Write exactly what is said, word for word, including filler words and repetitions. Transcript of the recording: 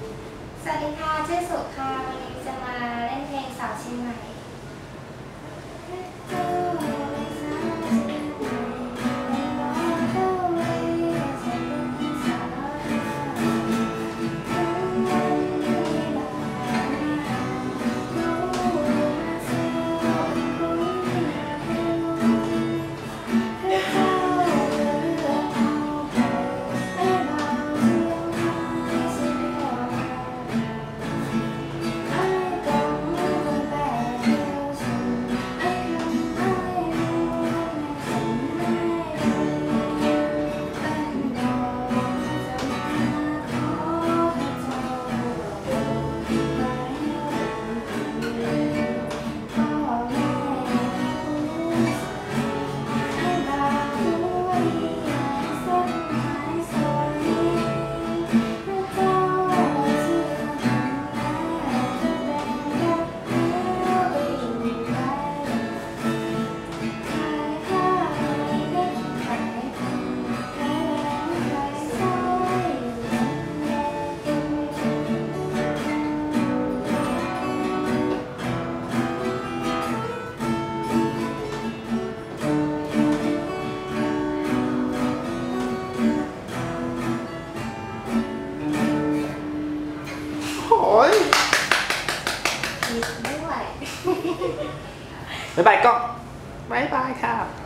สวัสดีค่ะชื่อสุค่ะวันนี้จะมาเล่นเพลงสาวเชียงใหม่โอ้ยไม่ไหวบ๊ายบายกล้องบ๊ายบายค่ะ